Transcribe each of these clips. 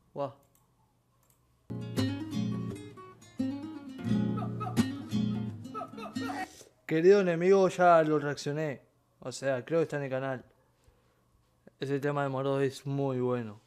Guau. Querido enemigo, ya lo reaccioné. O sea, creo que está en el canal. Ese tema de Morodo es muy bueno.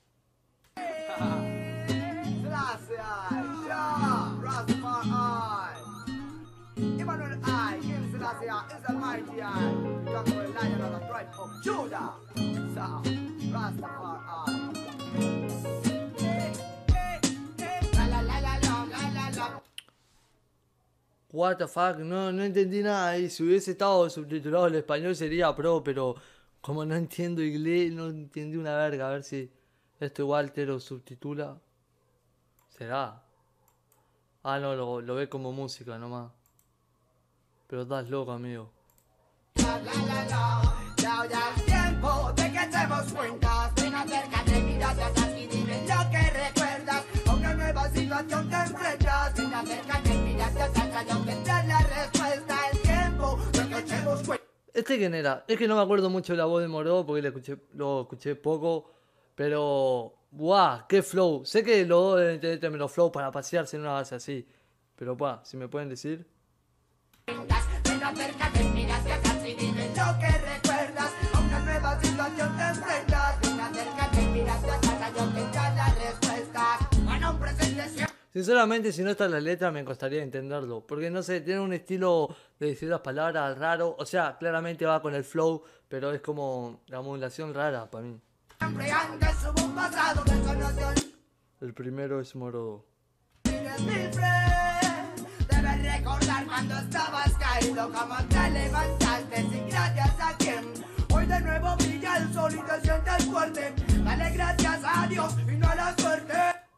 What the fuck, no entendí nada. Y si hubiese estado subtitulado al español sería pro, pero como no entiendo inglés, no entendí una verga. A ver si esto igual te lo subtitula. ¿Será? Ah, no, lo ve como música nomás. Pero estás loco, amigo. Ya es tiempo de que echemos cuentas. Ven, acércate, mírate atrás y dime lo que recuerdas. A una nueva situación te enfrentas. Ven, acércate, mírate atrás, yo tendré la respuesta. El tiempo de que echemos cuentas. ¿Este quién era? Es que no me acuerdo mucho de la voz de Morodo porque lo escuché poco. Pero, ¡buah! ¡Qué flow! Sé que los dos deben tener tremendo flow para pasearse en una base así. Pero, ¡buah! Si me pueden decir. Ven, acércate, mírate atrás y dime lo que recuerdas. A una nueva situación te enfrentas. Ven, acércate, mírate atrás, yo tendré la respuesta. A un presente siempre. Sinceramente, si no está la letra, me costaría entenderlo. Porque, no sé, tiene un estilo de decir las palabras raro. O sea, claramente va con el flow, pero es como la modulación rara para mí. Siempre antes hubo un pasado, de eso no te olvides. El primero es Morodo. Mi friend, debes recordar cuando estabas caído, cómo te levantaste sin gracias a quién. Hoy de nuevo brilla el sol y te sientes fuerte. Dale gracias a Dios y no a la suerte.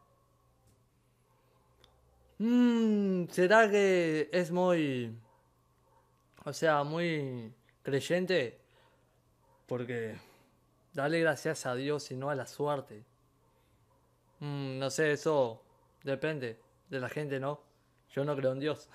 ¿Será que es muy... O sea, muy creyente? Porque dale gracias a Dios y no a la suerte. No sé, eso depende de la gente, ¿no? Yo no creo en Dios.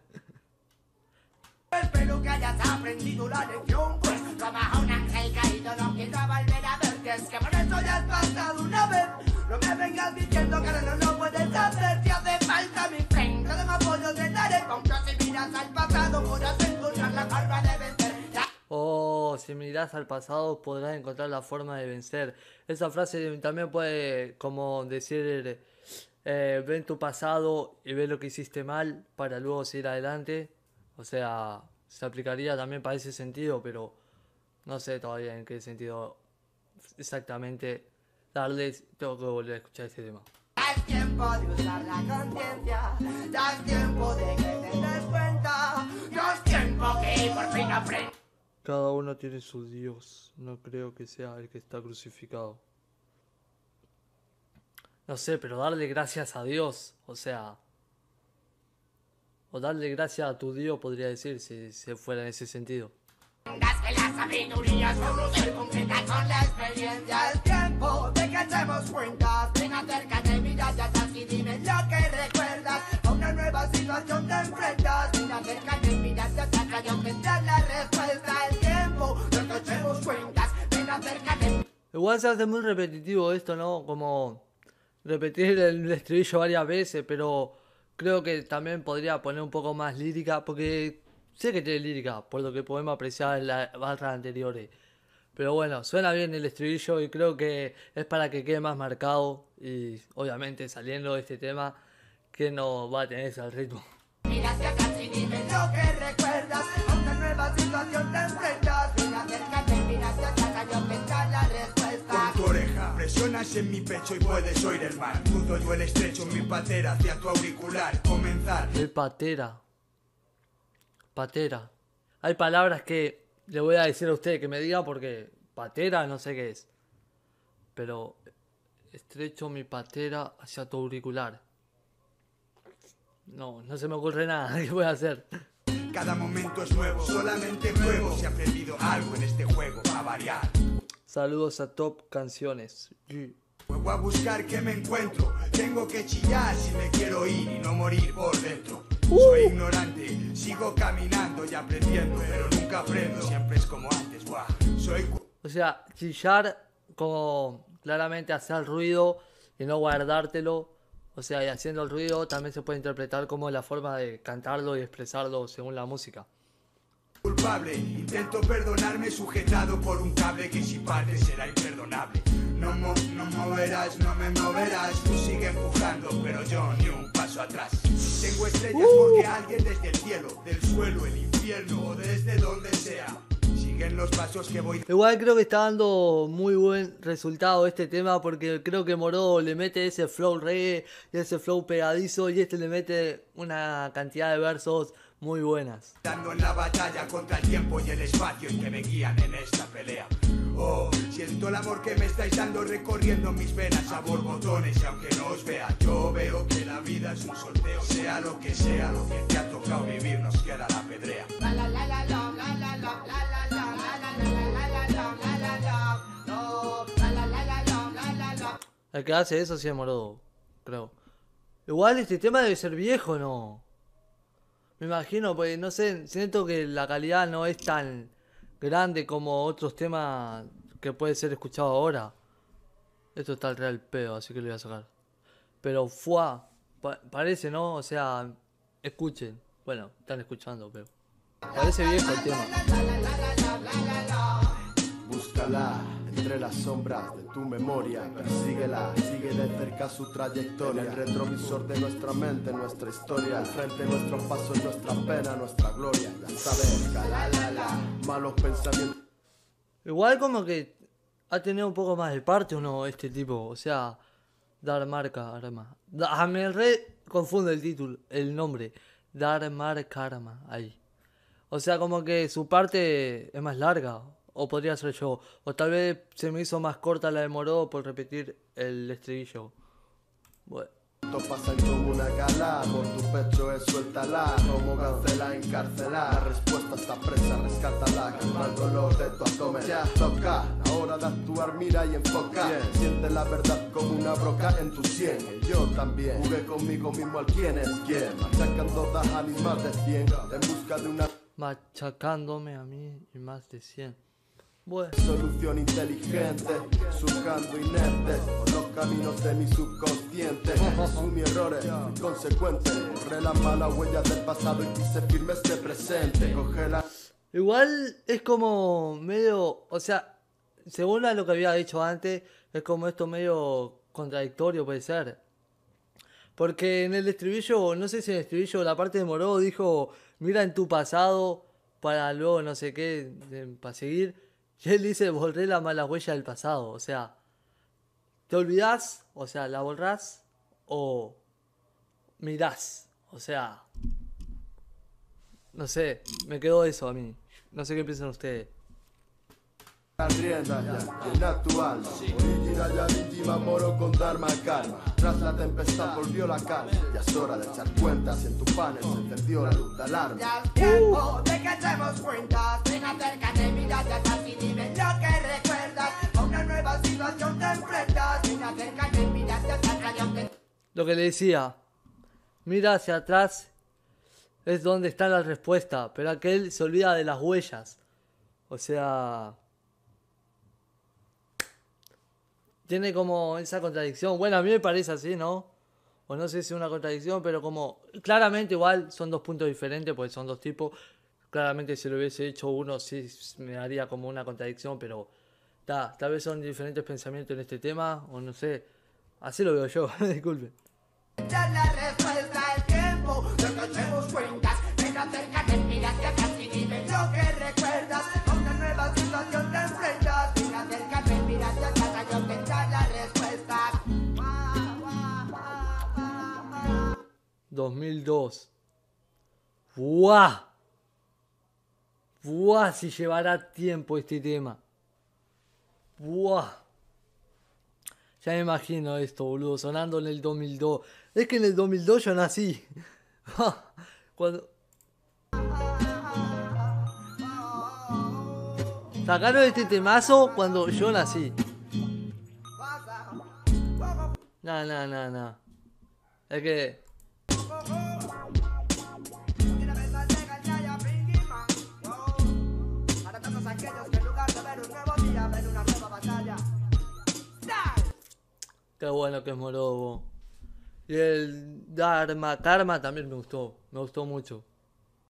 Espero que hayas aprendido la lección, pues como a un ángel caído no quiero volver a verte. Es que por eso ya has pasado una vez. No me vengas diciendo que ahora no lo puedes hacer. Te hace falta mi friend, todo mi apoyo te daré. Aunque si miras al pasado podrás encontrar la forma de vencer. Oh, si mirás al pasado podrás encontrar la forma de vencer. Esa frase también puede como decir, ve en tu pasado y ve lo que hiciste mal para luego seguir adelante. O sea, se aplicaría también para ese sentido, pero no sé todavía en qué sentido exactamente darles. Tengo que volver a escuchar este tema. Ya es tiempo de usar la conciencia. Ya es tiempo de que te des cuenta. Ya es tiempo que por fin aprendas. Cada uno tiene su Dios, no creo que sea el que está crucificado. No sé, pero darle gracias a Dios, o sea... O darle gracias a tu Dios, podría decir, si se fuera en ese sentido. Que la sabiduría solo se completa con la experiencia. Es tiempo de que echemos cuentas. Ven, acércate, mírate atrás y dime lo que recuerdas. A una nueva situación te enfrentas. Ven, acércate, mírate atrás, yo tendré la respuesta. El tiempo de que echemos cuentas. Ven, acércate. Igual se hace muy repetitivo esto, ¿no? Como repetir el estribillo varias veces, pero creo que también podría poner un poco más lírica, porque sé que tiene lírica, por lo que podemos apreciar en las barras anteriores. Pero bueno, suena bien el estribillo y creo que es para que quede más marcado. Y obviamente saliendo de este tema, que no va a tener ese ritmo. Mírate atrás y dime lo que recuerdas. A una nueva situación te enfrentas. Ven, acércate, mírate atrás, yo tendré la respuesta. Con tu oreja presionas en mi pecho y puedes oír el mar. Cruzo yo el estrecho, mi patera hacia tu auricular. Comenzar. El patera. Patera. Hay palabras que le voy a decir a usted que me diga porque patera no sé qué es. Pero estrecho mi patera hacia tu auricular. No se me ocurre nada. ¿Qué voy a hacer? Cada momento es nuevo, solamente juego. Si he aprendido algo en este juego, a variar. Saludos a Top Canciones. Juego a buscar que me encuentro. Tengo que chillar si me quiero ir y no morir por dentro. Soy ignorante, sigo caminando y aprendiendo, pero nunca aprendo, siempre es como antes, guau. Soy... O sea, chillar como claramente hacer ruido y no guardártelo. O sea, y haciendo el ruido también se puede interpretar como la forma de cantarlo y expresarlo según la música. Culpable, intento perdonarme sujetado por un cable que si parte será imperdonable. No moverás, no me moverás, tú sigue empujando, pero yo ni un paso atrás. Tengo estrellas porque alguien desde el cielo, del suelo, el infierno o desde donde sea, siguen los pasos que voy. Igual creo que está dando muy buen resultado este tema, porque creo que Morodo le mete ese flow reggae y ese flow pegadizo, y este le mete una cantidad de versos muy buenas. Dando en la batalla contra el tiempo y el espacio en que me guían en esta pelea. Oh, siento el amor que me estáis dando recorriendo mis venas a borbotones, y aunque no os vea, yo veo que la vida es un sorteo. Sea lo que te ha tocado vivir, nos queda la pedrea. El que hace eso sí es Morodo, creo. Igual este tema debe ser viejo, ¿no? Me imagino, pues no sé, siento que la calidad no es tan grande como otros temas que puede ser escuchado ahora. Esto está al real pedo, así que lo voy a sacar. Pero parece, ¿no? O sea, escuchen. Bueno, están escuchando, pero parece viejo el tema. Búscala entre las sombras de tu memoria, persíguela, sigue de cerca su trayectoria. El retrovisor de nuestra mente, nuestra historia, al frente nuestros pasos, nuestra pena, nuestra gloria. Ya sabes, malos pensamientos. Igual como que ha tenido un poco más de parte o no este tipo, o sea, Dharma Karma. Me confunde el título, el nombre, Dharma Karma, ahí. O sea, como que su parte es más larga. O podría ser yo. O tal vez se me hizo más corta la de Morodo por repetir el estribillo. Bueno. Pasan como una gala, por tu pecho es suéltala. Como cancela, encarcela. La respuesta está presa, rescátala. Calma el dolor de tu abdomen. Ya toca, la hora de actuar, mira y enfoca. Bien. Siente la verdad como una broca en tu sien. Y yo también jugué conmigo mismo al quién es quién. Machacando dajan y más de 100. En busca de una... Machacándome a mí y más de 100. Bueno. Solución inteligente, surcando inerte por los caminos de mi subconsciente. Asumí errores inconsecuentes, borré las malas huellas del pasado y quise firme este presente. Cógela. Igual es como medio, o sea, según a lo que había dicho antes, es como esto medio contradictorio, puede ser. Porque en el estribillo, no sé si en el estribillo la parte de Morodo dijo, mira en tu pasado para luego no sé qué, para seguir. Y él dice, borré la mala huella del pasado. O sea, ¿te olvidás? O sea, ¿la borrás? O mirás. O sea, no sé, me quedó eso a mí. No sé qué piensan ustedes. La rienda ya, el natural. Original ya víctima, moro con Dharma Karma. Tras la tempestad volvió la calma. Ya es hora de echar cuentas. Y en tu panel se encendió la luz de alarma. Ya es tiempo de que echemos cuentas. Ven, acércate, mira hacia atrás y dime lo que recuerdas. A una nueva situación te enfrentas. Ven, acércate, mira hacia atrás, yo te... Lo que le decía, mira hacia atrás es donde está la respuesta, pero aquel se olvida de las huellas. O sea, tiene como esa contradicción. Bueno, a mí me parece así, ¿no? O no sé si es una contradicción, pero como claramente igual son dos puntos diferentes, porque son dos tipos. Claramente si lo hubiese hecho uno sí me daría como una contradicción, pero tal vez son diferentes pensamientos en este tema, o no sé. Así lo veo yo, disculpen. Ya la respuesta es tiempo de que echemos cuentas. Ven, acércate, mira hacia atrás y dime lo que recuerdas. A una nueva situación te enfrentas. Ven, acércate, mira hacia atrás, yo te da la respuesta. 2002. ¡Buah! ¡Buah! Si llevará tiempo este tema. ¡Buah! Ya me imagino esto, boludo, sonando en el 2002. Es que en el 2002 yo nací. Cuando... Sacaron este temazo cuando yo nací. Nah. Es que... Para todos aquellos que en lugar de ver un nuevo día ven una nueva batalla. Qué bueno que es Morobo. Y el Dharma Karma también me gustó mucho.